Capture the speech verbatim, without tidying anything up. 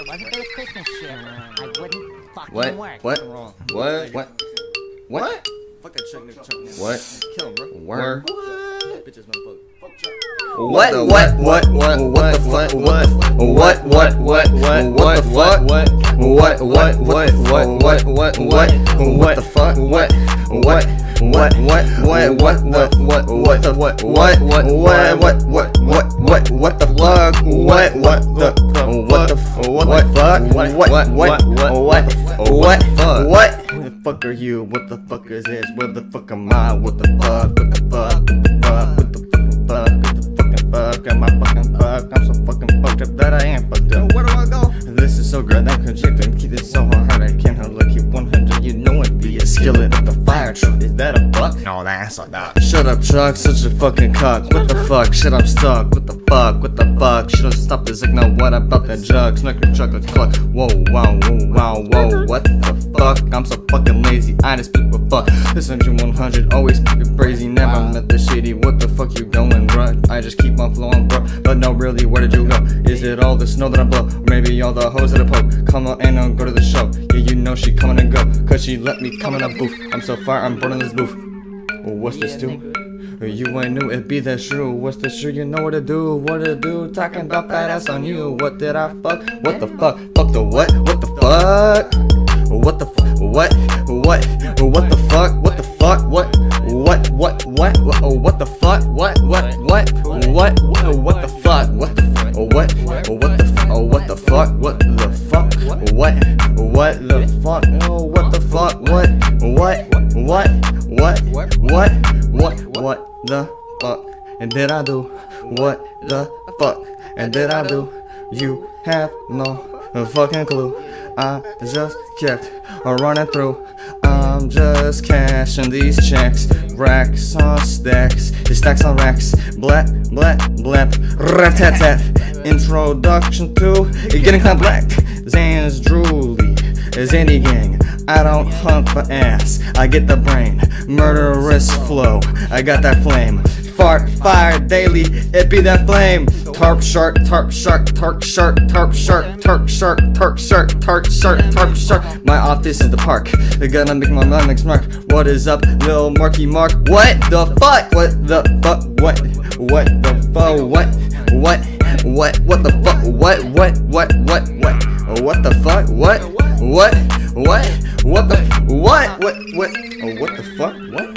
it wasn't for the Christmas shit, I wouldn't fucking What? work. What? What? What? What? Fuck that Chuck nigga, Chuck nigga. What? Kill him, bro. Word. What? Bitches, motherfucker. Fuck Chuck. What? What? What? What? What the fuck? What? What? What? What? What? What the fuck? What? What? What? What? What? What? What? What? What the fuck? What? What? What? What? What? What? What? What? What the what? What? What? What? What? What? What? What? What the fuck? What? What the? What the? What the fuck? What? What? What? What? What? What? What? Who the fuck are you? What the fuck is this? Where the fuck am I? What the fuck? What the fuck? What the fuck? What the fucking fuck? What the fucking fuck? Am I fucking fucked? I'm so fucking fucked up that I am fucked up. Where do I go? This is so good, I'm constricted. Keep it so hard, I can't hold it. Keep one hundred, you know it be a skillet of the fire truck. Is that a buck? No, that's a dog. Shut up, Chuck, such a fucking cock. What the fuck? Shit, I'm stuck. What the fuck? What the fuck? Should've stopped this signal. What about that jug? Snuck a chocolate cluck. Whoa, wow, whoa, wow, whoa. What the fuck? I'm so fucking lazy. I just speak for fuck. This one hundred, always keep it crazy. Never met the shitty. What the fuck you going, bruh? I just keep on flowing, bro. But no, really, where did you go? Is it all the snow that I blow? Or maybe all the hoes that I poke? Come on and I'll go to the show. Yeah, you know she coming and go. Cause she let me come in a booth. I'm so far, I'm burning this booth. Well, what's this do? You ain't new, it be that true. What's this true? You know what to do, what to do. Talking about fat ass on you. What did I fuck? What the fuck? Fuck the what? What the fuck? What the fuck? What? What? What the fuck? What the fuck? What? What? What? What? What the fuck? What? What? What? What? What the fuck? What the fuck? What? What the fuck? What the fuck? What the fuck? What? What the fuck? Oh, what the fuck? What? What? What? What? What? What? What the fuck? And did I do? What the fuck? And did I do? You have no fucking clue. I just kept running through. I'm just cashing these checks. Racks on stacks, stacks on racks. Blap, blap, blap, rat-tat-tat. Introduction to getting kind of black. Zan's drooly, Zanny gang. I don't hunt for ass, I get the brain. Murderous flow, I got that flame. Fart, fire, daily, it be that flame. Tarp shark, tarp shark, tarp shark, tarp shark, tarp shark, tarp shark, tarp shark, tarp shark. My office is the park. They're gonna make my mind next mark. What is up, Lil Marky Mark? What the fuck? What the fuck? What? What the fuck? What? What? What? What the fuck? What? What? What? What? What? What the fuck? What? What? What? What the? What? What? What? What the fuck? What?